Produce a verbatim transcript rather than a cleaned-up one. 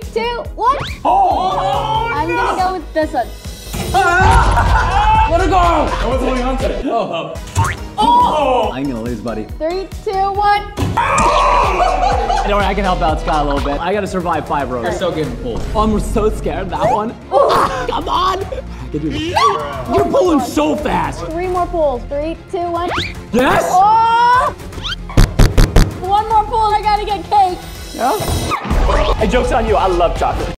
two, one. Oh! I'm gonna go with this one. Let her go! I was holding on to it. Oh. Oh! I'm gonna lose, buddy. Three, two, one. Don't worry, I can help out Scott a little bit. I gotta survive five rows. You're still getting pulled. Oh, I'm so scared of that one. Oh, come on! I can do this. You're pulling so fast. Three more pulls. Three, two, one. Yes! Oh! One more pull and I gotta get cake. Yeah? Hey, joke's on you. I love chocolate.